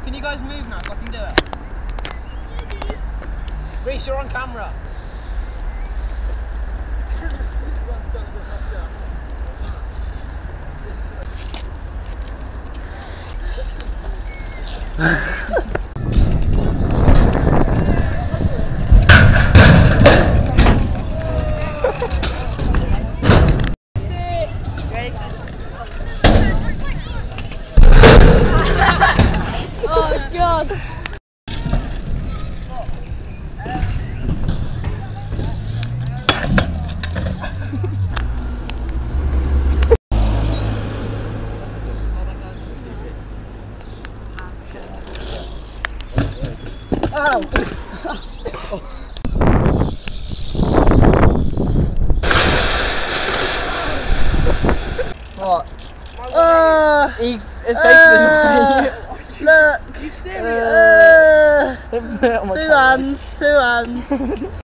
Can you guys move now so I can do it? Reece, you're on camera. Oh God! What? His face is Look! Are you serious? Two hands.